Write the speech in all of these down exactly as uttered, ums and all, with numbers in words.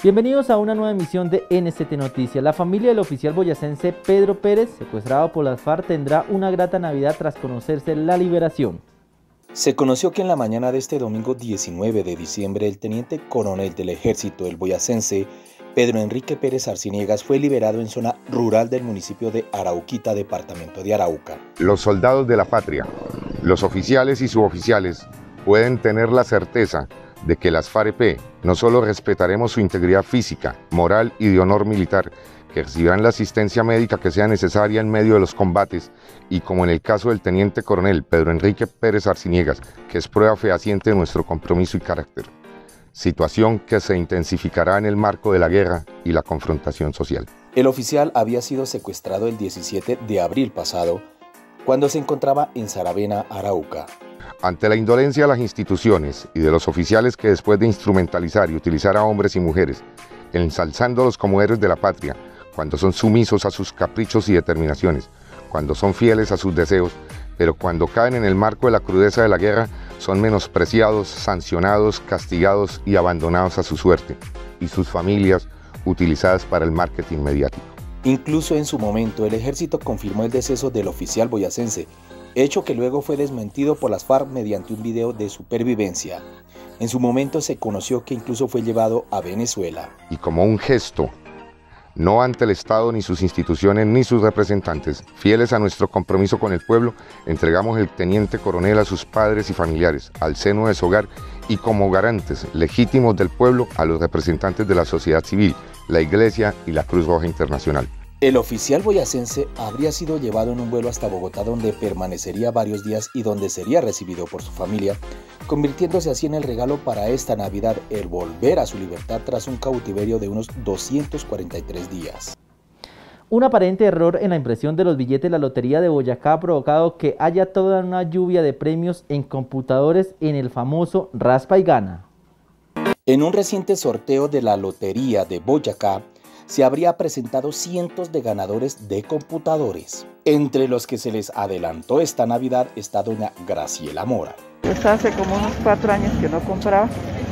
Bienvenidos a una nueva emisión de N S T Noticias. La familia del oficial boyacense Pedro Pérez, secuestrado por las FARC, tendrá una grata Navidad tras conocerse la liberación. Se conoció que en la mañana de este domingo diecinueve de diciembre, el teniente coronel del ejército del boyacense, Pedro Enrique Pérez Arciniegas, fue liberado en zona rural del municipio de Arauquita, departamento de Arauca. Los soldados de la patria, los oficiales y suboficiales, pueden tener la certeza de que las FAREP no solo respetaremos su integridad física, moral y de honor militar, que recibirán la asistencia médica que sea necesaria en medio de los combates, y como en el caso del teniente coronel Pedro Enrique Pérez Arciniegas, que es prueba fehaciente de nuestro compromiso y carácter, situación que se intensificará en el marco de la guerra y la confrontación social. El oficial había sido secuestrado el diecisiete de abril pasado, cuando se encontraba en Saravena, Arauca. Ante la indolencia de las instituciones y de los oficiales que después de instrumentalizar y utilizar a hombres y mujeres, ensalzándolos como héroes de la patria, cuando son sumisos a sus caprichos y determinaciones, cuando son fieles a sus deseos, pero cuando caen en el marco de la crudeza de la guerra, son menospreciados, sancionados, castigados y abandonados a su suerte, y sus familias utilizadas para el marketing mediático. Incluso en su momento, el ejército confirmó el deceso del oficial boyacense, hecho que luego fue desmentido por las FARC mediante un video de supervivencia. En su momento se conoció que incluso fue llevado a Venezuela. Y como un gesto, no ante el Estado ni sus instituciones ni sus representantes, fieles a nuestro compromiso con el pueblo, entregamos el teniente coronel a sus padres y familiares, al seno de su hogar, y como garantes legítimos del pueblo a los representantes de la sociedad civil, la Iglesia y la Cruz Roja Internacional. El oficial boyacense habría sido llevado en un vuelo hasta Bogotá, donde permanecería varios días y donde sería recibido por su familia, convirtiéndose así en el regalo para esta Navidad, el volver a su libertad tras un cautiverio de unos doscientos cuarenta y tres días. Un aparente error en la impresión de los billetes de la Lotería de Boyacá ha provocado que haya toda una lluvia de premios en computadores en el famoso Raspa y Gana. En un reciente sorteo de la Lotería de Boyacá, se habría presentado cientos de ganadores de computadores. Entre los que se les adelantó esta Navidad está doña Graciela Mora. Pues hace como unos cuatro años que no compraba,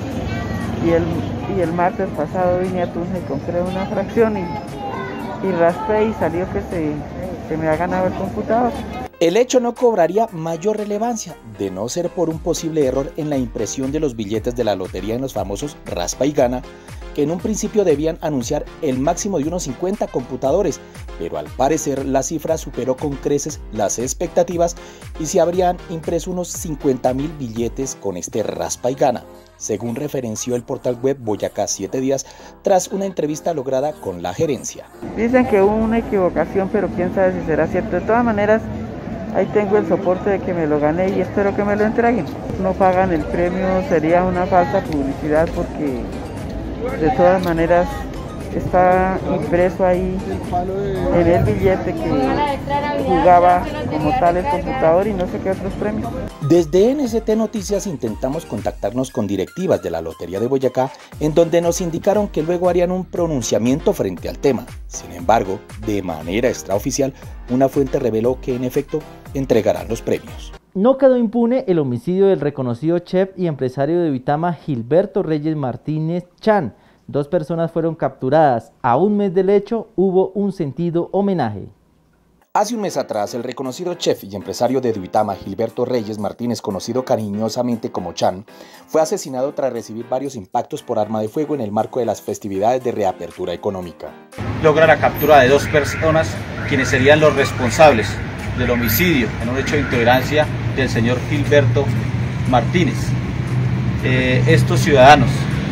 y el, y el martes pasado vine a Tunja y compré una fracción y, y raspé y salió que se, se me ha ganado el computador. El hecho no cobraría mayor relevancia, de no ser por un posible error en la impresión de los billetes de la lotería en los famosos Raspa y Gana, que en un principio debían anunciar el máximo de unos cincuenta computadores, pero al parecer la cifra superó con creces las expectativas y se habrían impreso unos cincuenta mil billetes con este Raspa y Gana, según referenció el portal web Boyacá siete días tras una entrevista lograda con la gerencia. Dicen que hubo una equivocación, pero quién sabe si será cierto. De todas maneras, ahí tengo el soporte de que me lo gané y espero que me lo entreguen. No pagan el premio, sería una falsa publicidad porque de todas maneras está impreso ahí en el billete que jugaba como tal el computador y no sé qué otros premios. Desde N S T Noticias intentamos contactarnos con directivas de la Lotería de Boyacá, en donde nos indicaron que luego harían un pronunciamiento frente al tema. Sin embargo, de manera extraoficial, una fuente reveló que en efecto entregarán los premios. No quedó impune el homicidio del reconocido chef y empresario de Duitama Gilberto Reyes Martínez Chan. Dos personas fueron capturadas. A un mes del hecho hubo un sentido homenaje. Hace un mes atrás, el reconocido chef y empresario de Duitama, Gilberto Reyes Martínez, conocido cariñosamente como Chan, fue asesinado tras recibir varios impactos por arma de fuego en el marco de las festividades de reapertura económica. Logra la captura de dos personas, quienes serían los responsables del homicidio en un hecho de intolerancia del señor Gilberto Martínez. Eh, estos ciudadanos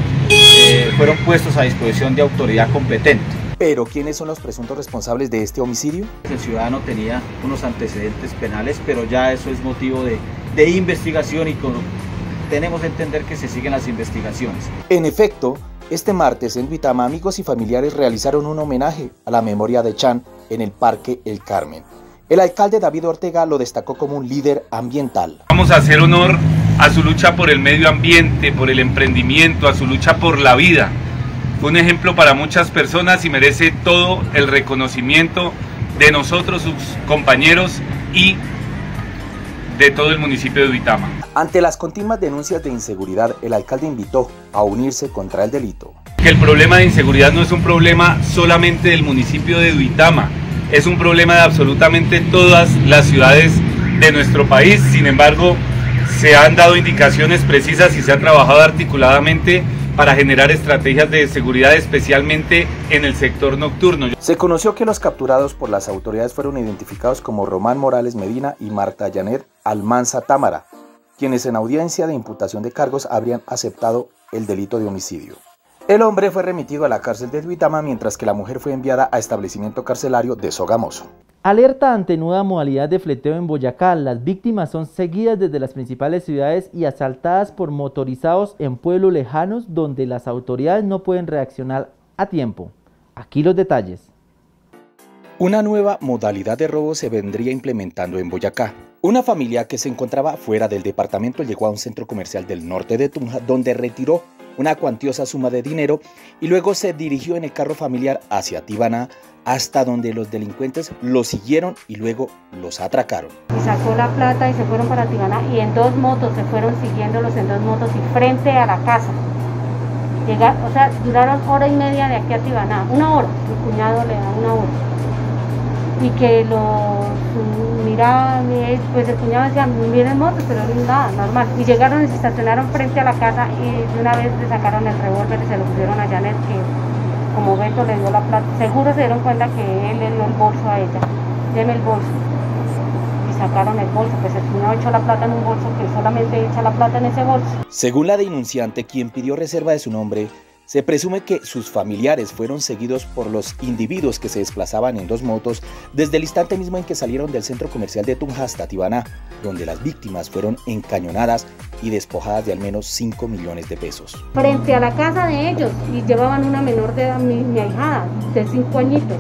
eh, fueron puestos a disposición de autoridad competente. ¿Pero quiénes son los presuntos responsables de este homicidio? El ciudadano tenía unos antecedentes penales, pero ya eso es motivo de, de investigación y con, tenemos que entender que se siguen las investigaciones. En efecto, este martes en Duitama, amigos y familiares realizaron un homenaje a la memoria de Chan en el Parque El Carmen. El alcalde David Ortega lo destacó como un líder ambiental. Vamos a hacer honor a su lucha por el medio ambiente, por el emprendimiento, a su lucha por la vida. Fue un ejemplo para muchas personas y merece todo el reconocimiento de nosotros, sus compañeros y de todo el municipio de Duitama. Ante las continuas denuncias de inseguridad, el alcalde invitó a unirse contra el delito. Que el problema de inseguridad no es un problema solamente del municipio de Duitama, es un problema de absolutamente todas las ciudades de nuestro país. Sin embargo, se han dado indicaciones precisas y se ha trabajado articuladamente para generar estrategias de seguridad, especialmente en el sector nocturno. Se conoció que los capturados por las autoridades fueron identificados como Román Morales Medina y Marta Janet Almanza Támara, quienes en audiencia de imputación de cargos habrían aceptado el delito de homicidio. El hombre fue remitido a la cárcel de Duitama, mientras que la mujer fue enviada a establecimiento carcelario de Sogamoso. Alerta ante nueva modalidad de fleteo en Boyacá. Las víctimas son seguidas desde las principales ciudades y asaltadas por motorizados en pueblos lejanos donde las autoridades no pueden reaccionar a tiempo. Aquí los detalles. Una nueva modalidad de robo se vendría implementando en Boyacá. Una familia que se encontraba fuera del departamento llegó a un centro comercial del norte de Tunja, donde retiró una cuantiosa suma de dinero y luego se dirigió en el carro familiar hacia Tibaná, hasta donde los delincuentes los siguieron y luego los atracaron. Y sacó la plata y se fueron para Tibaná, y en dos motos se fueron siguiéndolos en dos motos y frente a la casa. Llegar, o sea, duraron hora y media de aquí a Tibaná, una hora, mi cuñado le da una hora. Y que los miraba, pues el cuñado decía, miren motos, pero nada, normal. Y llegaron y se estacionaron frente a la casa y de una vez le sacaron el revólver y se lo pusieron a Janet, que como Beto le dio la plata. Seguro se dieron cuenta que él le dio el bolso a ella. Deme el bolso. Y sacaron el bolso, pues el cuñado echó la plata en un bolso que solamente echa la plata en ese bolso. Según la denunciante, quien pidió reserva de su nombre, se presume que sus familiares fueron seguidos por los individuos que se desplazaban en dos motos desde el instante mismo en que salieron del centro comercial de Tunja hasta Tibaná, donde las víctimas fueron encañonadas y despojadas de al menos cinco millones de pesos. Frente a la casa de ellos, y llevaban una menor de edad, mi, mi ahijada, de cinco añitos,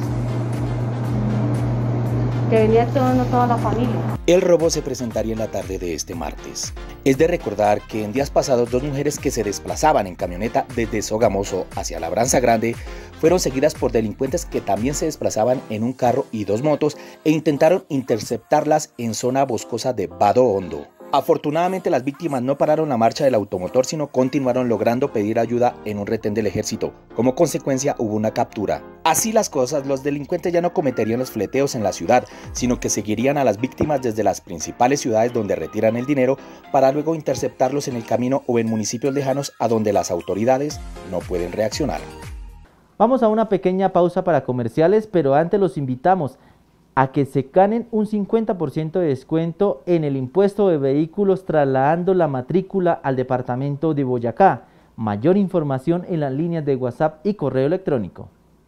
que venía todo, no toda la familia. El robo se presentaría en la tarde de este martes. Es de recordar que en días pasados dos mujeres que se desplazaban en camioneta desde Sogamoso hacia Labranza Grande fueron seguidas por delincuentes que también se desplazaban en un carro y dos motos e intentaron interceptarlas en zona boscosa de Vado Hondo. Afortunadamente las víctimas no pararon la marcha del automotor, sino continuaron logrando pedir ayuda en un retén del ejército. Como consecuencia hubo una captura. Así las cosas, los delincuentes ya no cometerían los fleteos en la ciudad, sino que seguirían a las víctimas desde las principales ciudades donde retiran el dinero para luego interceptarlos en el camino o en municipios lejanos a donde las autoridades no pueden reaccionar. Vamos a una pequeña pausa para comerciales, pero antes los invitamos a que se ganen un cincuenta por ciento de descuento en el impuesto de vehículos trasladando la matrícula al departamento de Boyacá. Mayor información en las líneas de WhatsApp y correo electrónico.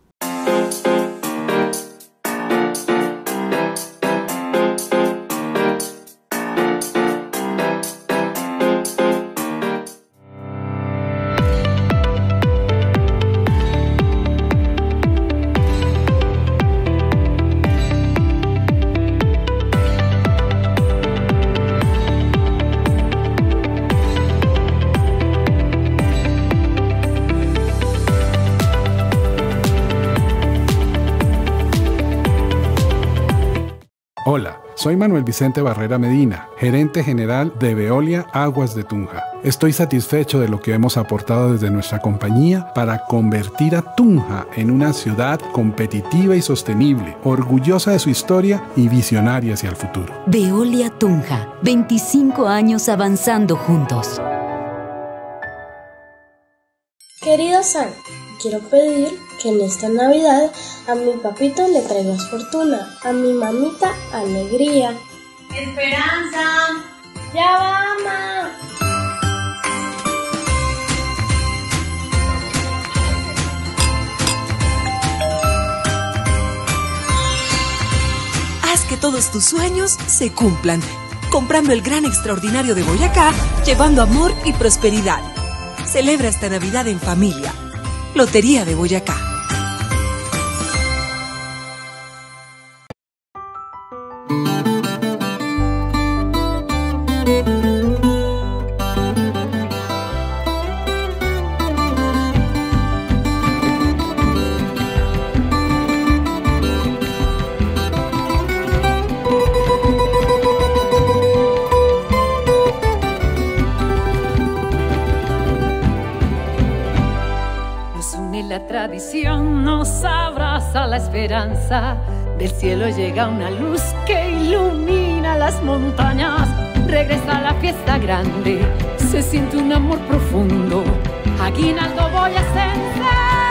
Hola, soy Manuel Vicente Barrera Medina, gerente general de Veolia Aguas de Tunja. Estoy satisfecho de lo que hemos aportado desde nuestra compañía para convertir a Tunja en una ciudad competitiva y sostenible, orgullosa de su historia y visionaria hacia el futuro. Veolia Tunja, veinticinco años avanzando juntos. Querido San, quiero pedir que en esta Navidad a mi papito le traigas fortuna, a mi mamita alegría. ¡Esperanza! ¡Ya va, mamá! Haz que todos tus sueños se cumplan, comprando el gran extraordinario de Boyacá, llevando amor y prosperidad. Celebra esta Navidad en familia. Lotería de Boyacá. bendición nos abraza la esperanza. Del cielo llega una luz que ilumina las montañas. Regresa la fiesta grande, se siente un amor profundo. Aguinaldo boyacense.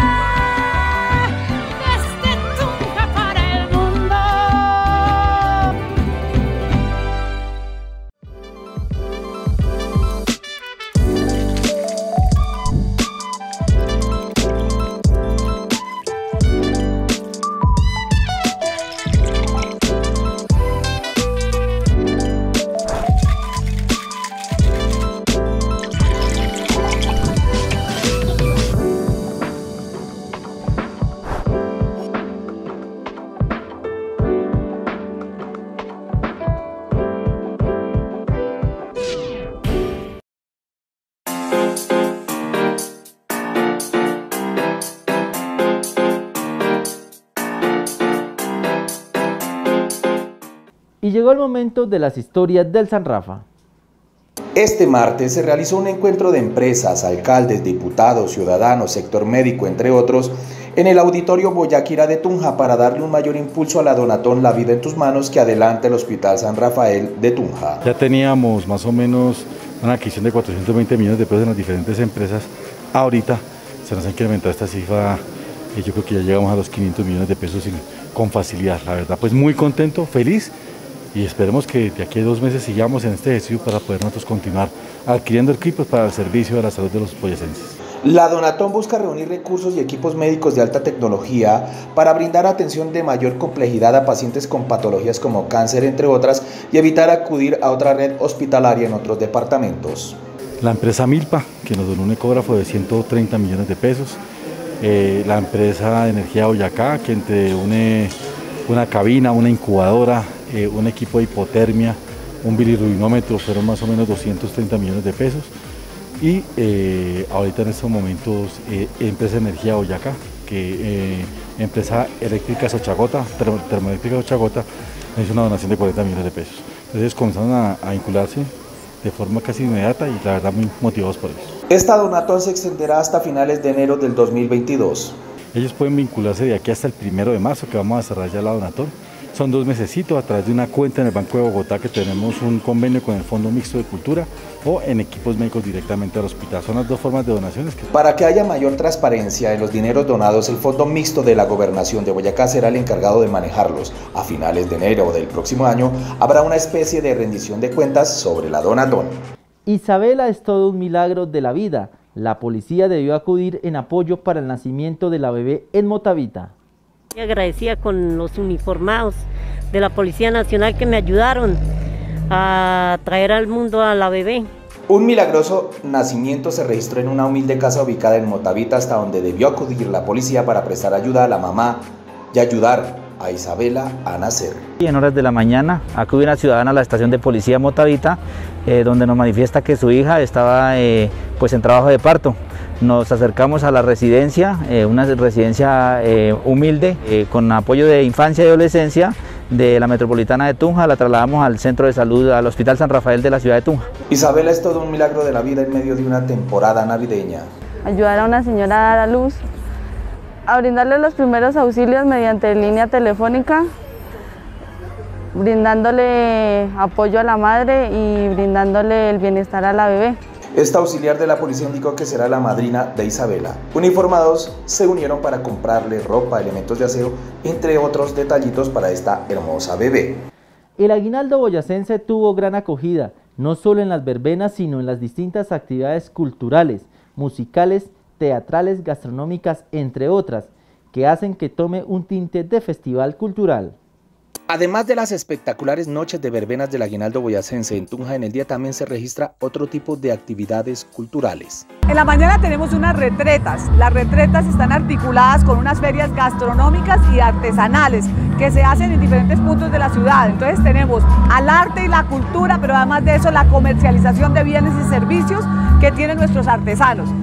Y llegó el momento de las historias del San Rafa. Este martes se realizó un encuentro de empresas, alcaldes, diputados, ciudadanos, sector médico, entre otros, en el Auditorio Boyaquira de Tunja para darle un mayor impulso a la Donatón La Vida en Tus Manos que adelanta el Hospital San Rafael de Tunja. Ya teníamos más o menos una adquisición de cuatrocientos veinte millones de pesos en las diferentes empresas. Ahorita se nos ha incrementado esta cifra y yo creo que ya llegamos a los quinientos millones de pesos con facilidad. La verdad, pues muy contento, feliz. Y esperemos que de aquí a dos meses sigamos en este ejercicio para poder nosotros continuar adquiriendo equipos para el servicio de la salud de los boyacenses. La Donatón busca reunir recursos y equipos médicos de alta tecnología para brindar atención de mayor complejidad a pacientes con patologías como cáncer, entre otras, y evitar acudir a otra red hospitalaria en otros departamentos. La empresa Milpa, que nos donó un ecógrafo de ciento treinta millones de pesos. Eh, la empresa de Energía Boyacá, que entre une una cabina, una incubadora, eh, un equipo de hipotermia, un bilirrubinómetro, fueron más o menos doscientos treinta millones de pesos. Y eh, ahorita en estos momentos, eh, Empresa Energía Boyacá, que eh, Empresa Eléctrica Sochagota, termo, Termoeléctrica Sochagota, hizo una donación de cuarenta millones de pesos. Entonces comenzaron a, a vincularse de forma casi inmediata y la verdad muy motivados por eso. Esta Donatón se extenderá hasta finales de enero del dos mil veintidós. Ellos pueden vincularse de aquí hasta el primero de marzo, que vamos a cerrar ya la Donatón. Son dos mesecitos a través de una cuenta en el Banco de Bogotá, que tenemos un convenio con el Fondo Mixto de Cultura, o en equipos médicos directamente al hospital. Son las dos formas de donaciones. Que... Para que haya mayor transparencia en los dineros donados, el Fondo Mixto de la Gobernación de Boyacá será el encargado de manejarlos. A finales de enero del próximo año habrá una especie de rendición de cuentas sobre la Donatón. Isabela es todo un milagro de la vida. La policía debió acudir en apoyo para el nacimiento de la bebé en Motavita. Agradecida con los uniformados de la Policía Nacional que me ayudaron a traer al mundo a la bebé. Un milagroso nacimiento se registró en una humilde casa ubicada en Motavita, hasta donde debió acudir la policía para prestar ayuda a la mamá y ayudar a Isabela a nacer. Y en horas de la mañana acude una ciudadana a la estación de policía Motavita, eh, donde nos manifiesta que su hija estaba eh, pues en trabajo de parto. Nos acercamos a la residencia, eh, una residencia eh, humilde, eh, con apoyo de infancia y adolescencia de la Metropolitana de Tunja. La trasladamos al centro de salud, al Hospital San Rafael de la ciudad de Tunja. Isabela es todo un milagro de la vida en medio de una temporada navideña. Ayudar a una señora a dar a luz, a brindarle los primeros auxilios mediante línea telefónica, brindándole apoyo a la madre y brindándole el bienestar a la bebé. Esta auxiliar de la policía indicó que será la madrina de Isabela. Uniformados se unieron para comprarle ropa, elementos de aseo, entre otros detallitos para esta hermosa bebé. El aguinaldo boyacense tuvo gran acogida, no solo en las verbenas, sino en las distintas actividades culturales, musicales, teatrales, gastronómicas, entre otras, que hacen que tome un tinte de festival cultural. Además de las espectaculares noches de verbenas del aguinaldo boyacense en Tunja, en el día también se registra otro tipo de actividades culturales. En la mañana tenemos unas retretas. Las retretas están articuladas con unas ferias gastronómicas y artesanales que se hacen en diferentes puntos de la ciudad. Entonces tenemos al arte y la cultura, pero además de eso la comercialización de bienes y servicios que tienen nuestros artesanos.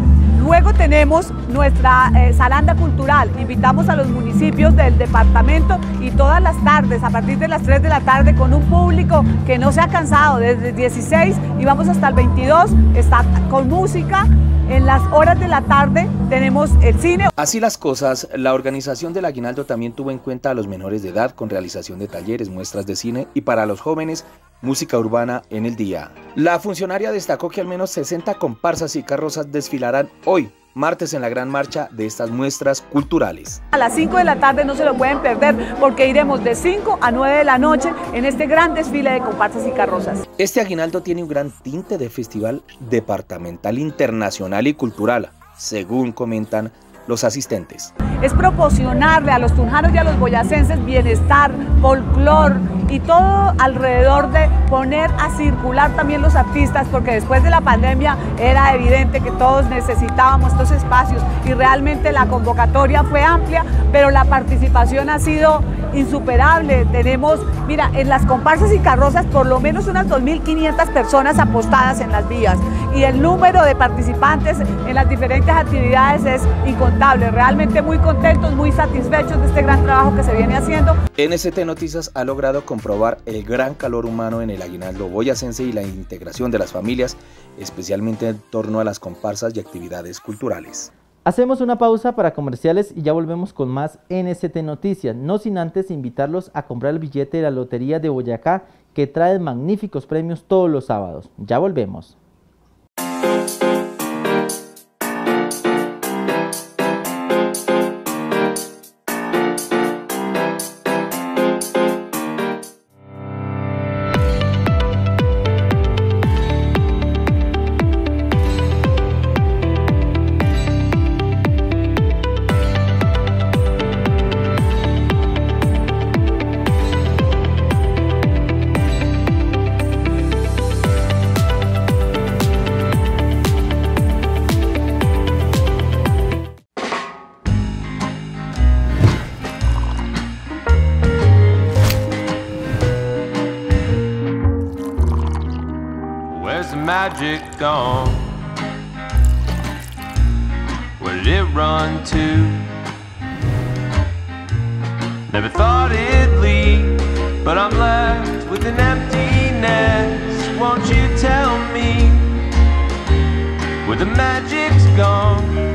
Luego tenemos nuestra eh, Zaranda Cultural. Invitamos a los municipios del departamento y todas las tardes, a partir de las tres de la tarde, con un público que no se ha cansado, desde el dieciséis y vamos hasta el veintidós, está con música. En las horas de la tarde tenemos el cine. Así las cosas, la organización del Aguinaldo también tuvo en cuenta a los menores de edad con realización de talleres, muestras de cine y para los jóvenes, música urbana en el día. La funcionaria destacó que al menos sesenta comparsas y carrozas desfilarán hoy, martes, en la gran marcha de estas muestras culturales. A las cinco de la tarde no se lo pueden perder porque iremos de cinco a nueve de la noche en este gran desfile de comparsas y carrozas. Este Aguinaldo tiene un gran tinte de festival departamental, internacional y cultural, según comentan los asistentes. Es proporcionarle a los tunjanos y a los boyacenses bienestar, folclor y todo alrededor de poner a circular también los artistas, porque después de la pandemia era evidente que todos necesitábamos estos espacios y realmente la convocatoria fue amplia, pero la participación ha sido insuperable. Tenemos, mira, en las comparsas y carrozas por lo menos unas dos mil quinientas personas apostadas en las vías y el número de participantes en las diferentes actividades es incontable. Realmente muy contentos, muy satisfechos de este gran trabajo que se viene haciendo. N S T Noticias ha logrado comprobar el gran calor humano en el Aguinaldo boyacense y la integración de las familias, especialmente en torno a las comparsas y actividades culturales. Hacemos una pausa para comerciales y ya volvemos con más N S T Noticias, no sin antes invitarlos a comprar el billete de la Lotería de Boyacá, que trae magníficos premios todos los sábados. Ya volvemos. Magic gone? Where did it run to? Never thought it'd leave, but I'm left with an emptiness. Won't you tell me where the magic's gone?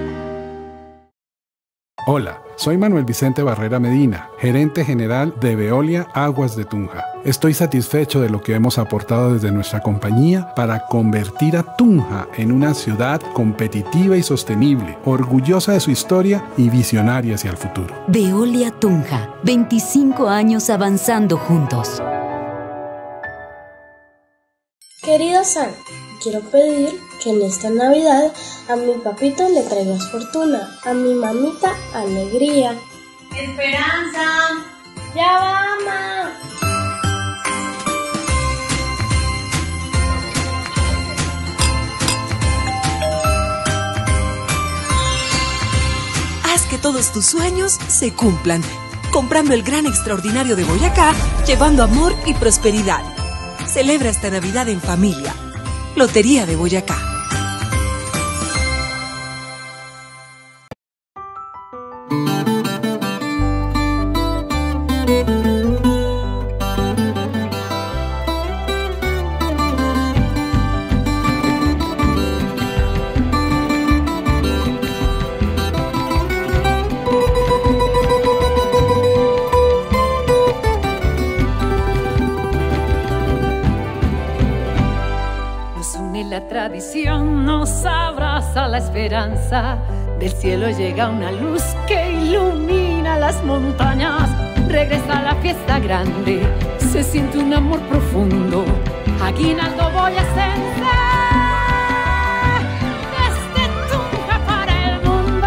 Hola, soy Manuel Vicente Barrera Medina, gerente general de Veolia Aguas de Tunja. Estoy satisfecho de lo que hemos aportado desde nuestra compañía para convertir a Tunja en una ciudad competitiva y sostenible, orgullosa de su historia y visionaria hacia el futuro. Veolia Tunja, veinticinco años avanzando juntos. Querido San, quiero pedir que en esta Navidad a mi papito le traigas fortuna, a mi mamita alegría. Esperanza. Ya va, mamá. Haz que todos tus sueños se cumplan, comprando el gran extraordinario de Boyacá, llevando amor y prosperidad. Celebra esta Navidad en familia. Lotería de Boyacá. La tradición nos abraza la esperanza, del cielo llega una luz que ilumina las montañas, regresa la fiesta grande, se siente un amor profundo, Aguinaldo boyacense, desde Tunja para el mundo.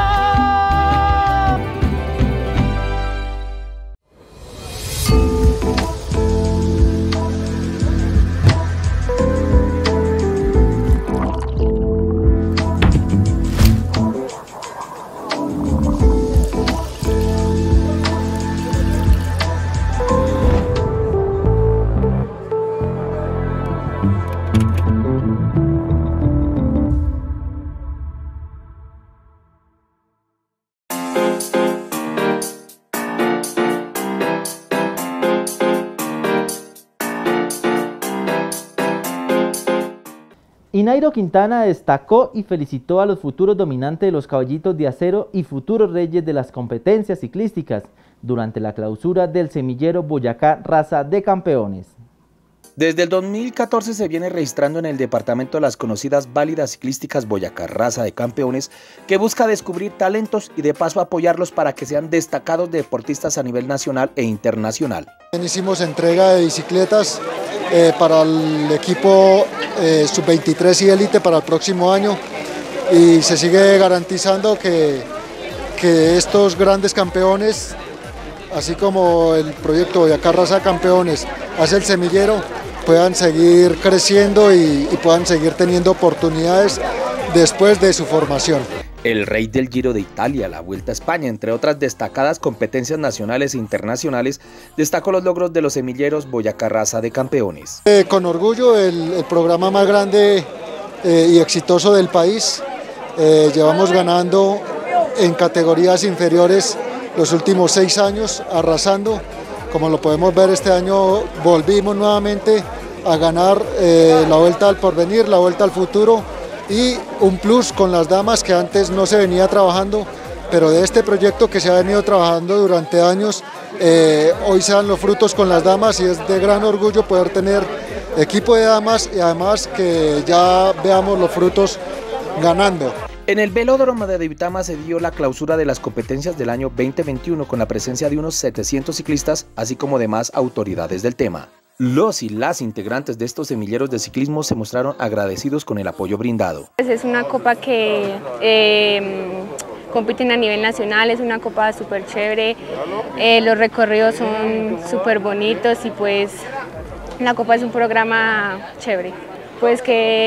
Y Nairo Quintana destacó y felicitó a los futuros dominantes de los caballitos de acero y futuros reyes de las competencias ciclísticas durante la clausura del semillero Boyacá Raza de Campeones. Desde el dos mil catorce se viene registrando en el departamento las conocidas válidas ciclísticas Boyacá Raza de Campeones, que busca descubrir talentos y de paso apoyarlos para que sean destacados deportistas a nivel nacional e internacional. Hicimos entrega de bicicletas eh, para el equipo eh, sub veintitrés y élite para el próximo año, y se sigue garantizando que, que estos grandes campeones, así como el proyecto Boyacá Raza de Campeones hace el semillero, puedan seguir creciendo y, y puedan seguir teniendo oportunidades después de su formación. El rey del Giro de Italia, la Vuelta a España, entre otras destacadas competencias nacionales e internacionales, destacó los logros de los semilleros Boyacá Raza de Campeones. Eh, con orgullo, el, el programa más grande eh, y exitoso del país. Eh, llevamos ganando en categorías inferiores los últimos seis años, arrasando. Como lo podemos ver, este año volvimos nuevamente a ganar eh, la Vuelta al Porvenir, la Vuelta al Futuro, y un plus con las damas que antes no se venía trabajando, pero de este proyecto que se ha venido trabajando durante años, eh, hoy se dan los frutos con las damas, y es de gran orgullo poder tener equipo de damas y además que ya veamos los frutos ganando. En el velódromo de Duitama se dio la clausura de las competencias del año veinte veintiuno con la presencia de unos setecientos ciclistas, así como demás autoridades del tema. Los y las integrantes de estos semilleros de ciclismo se mostraron agradecidos con el apoyo brindado. Es una copa que eh, compiten a nivel nacional, es una copa súper chévere, eh, los recorridos son súper bonitos y pues la copa es un programa chévere. Pues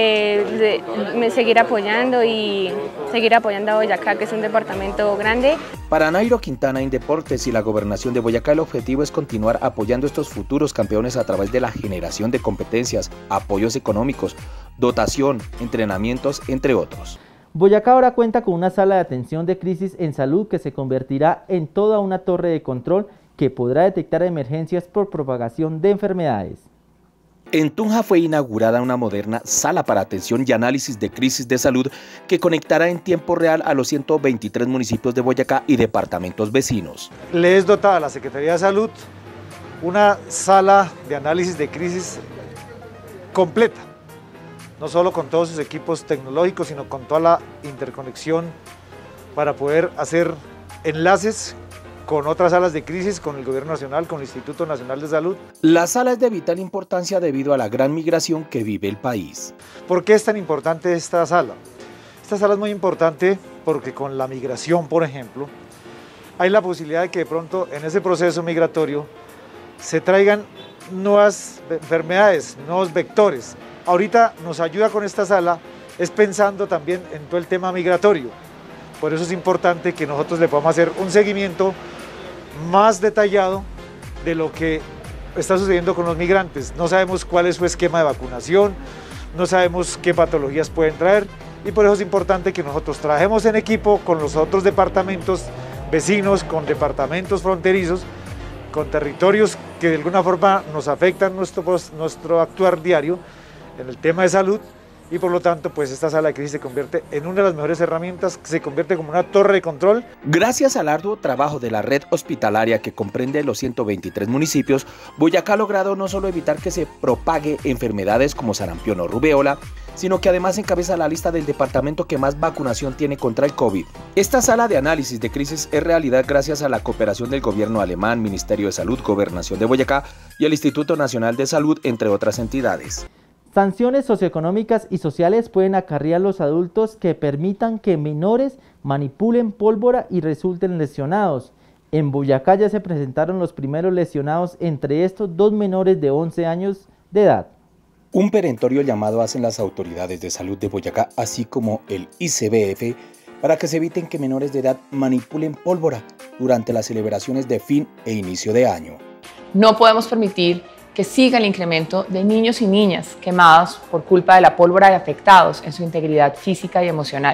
que me seguir apoyando y seguir apoyando a Boyacá, que es un departamento grande. Para Nairo Quintana, Indeportes y la Gobernación de Boyacá, el objetivo es continuar apoyando a estos futuros campeones a través de la generación de competencias, apoyos económicos, dotación, entrenamientos, entre otros. Boyacá ahora cuenta con una sala de atención de crisis en salud que se convertirá en toda una torre de control que podrá detectar emergencias por propagación de enfermedades. En Tunja fue inaugurada una moderna sala para atención y análisis de crisis de salud que conectará en tiempo real a los ciento veintitrés municipios de Boyacá y departamentos vecinos. Le es dotada a la Secretaría de Salud una sala de análisis de crisis completa, no solo con todos sus equipos tecnológicos, sino con toda la interconexión para poder hacer enlaces con otras salas de crisis, con el Gobierno Nacional, con el Instituto Nacional de Salud. La sala es de vital importancia debido a la gran migración que vive el país. ¿Por qué es tan importante esta sala? Esta sala es muy importante porque con la migración, por ejemplo, hay la posibilidad de que de pronto en ese proceso migratorio se traigan nuevas enfermedades, nuevos vectores. Ahorita nos ayuda con esta sala, es pensando también en todo el tema migratorio. Por eso es importante que nosotros le podamos hacer un seguimiento más detallado de lo que está sucediendo con los migrantes. No sabemos cuál es su esquema de vacunación, no sabemos qué patologías pueden traer, y por eso es importante que nosotros trabajemos en equipo con los otros departamentos vecinos, con departamentos fronterizos, con territorios que de alguna forma nos afectan nuestro, nuestro actuar diario en el tema de salud. Y por lo tanto, pues esta sala de crisis se convierte en una de las mejores herramientas, se convierte como una torre de control. Gracias al arduo trabajo de la red hospitalaria que comprende los ciento veintitrés municipios, Boyacá ha logrado no solo evitar que se propague enfermedades como sarampión o rubeola, sino que además encabeza la lista del departamento que más vacunación tiene contra el COVID. Esta sala de análisis de crisis es realidad gracias a la cooperación del gobierno alemán, Ministerio de Salud, Gobernación de Boyacá y el Instituto Nacional de Salud, entre otras entidades. Sanciones socioeconómicas y sociales pueden acarrear a los adultos que permitan que menores manipulen pólvora y resulten lesionados. En Boyacá ya se presentaron los primeros lesionados, entre estos dos menores de once años de edad. Un perentorio llamado hacen las autoridades de salud de Boyacá, así como el I C B F, para que se eviten que menores de edad manipulen pólvora durante las celebraciones de fin e inicio de año. No podemos permitir que siga el incremento de niños y niñas quemados por culpa de la pólvora y afectados en su integridad física y emocional.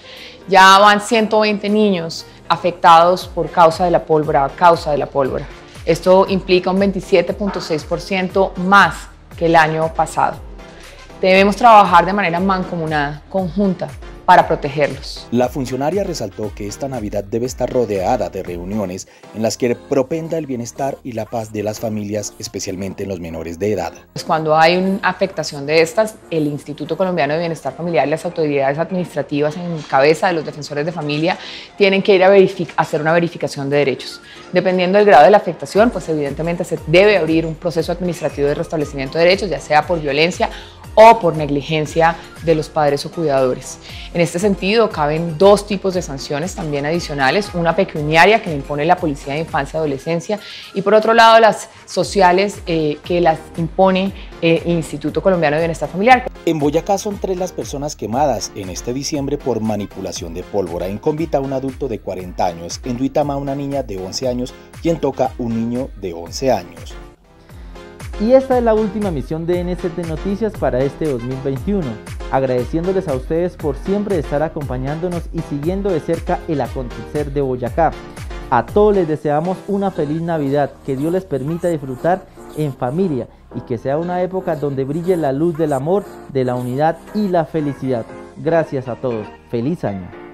Ya van ciento veinte niños afectados por causa de la pólvora, a causa de la pólvora. Esto implica un veintisiete punto seis por ciento más que el año pasado. Debemos trabajar de manera mancomunada, conjunta, para protegerlos. La funcionaria resaltó que esta Navidad debe estar rodeada de reuniones en las que propenda el bienestar y la paz de las familias, especialmente en los menores de edad. Cuando hay una afectación de estas, el Instituto Colombiano de Bienestar Familiar y las autoridades administrativas en cabeza de los defensores de familia tienen que ir a hacer una verificación de derechos. Dependiendo del grado de la afectación, pues evidentemente se debe abrir un proceso administrativo de restablecimiento de derechos, ya sea por violencia o por negligencia de los padres o cuidadores. En este sentido, caben dos tipos de sanciones también adicionales, una pecuniaria que le impone la Policía de Infancia y Adolescencia y por otro lado las sociales eh, que las impone el Instituto Colombiano de Bienestar Familiar. En Boyacá son tres las personas quemadas en este diciembre por manipulación de pólvora. En Convita un adulto de cuarenta años, en Duitama una niña de once años y en Toca un niño de once años. Y esta es la última emisión de N S T Noticias para este dos mil veintiuno, agradeciéndoles a ustedes por siempre estar acompañándonos y siguiendo de cerca el acontecer de Boyacá. A todos les deseamos una feliz Navidad, que Dios les permita disfrutar en familia y que sea una época donde brille la luz del amor, de la unidad y la felicidad. Gracias a todos, feliz año.